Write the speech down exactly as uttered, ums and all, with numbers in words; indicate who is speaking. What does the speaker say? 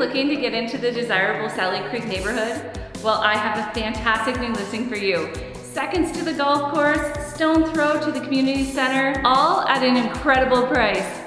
Speaker 1: looking to get into the desirable Sally Creek neighborhood? Well, I have a fantastic new listing for you. Seconds to the golf course, stone throw to the community center, all at an incredible price.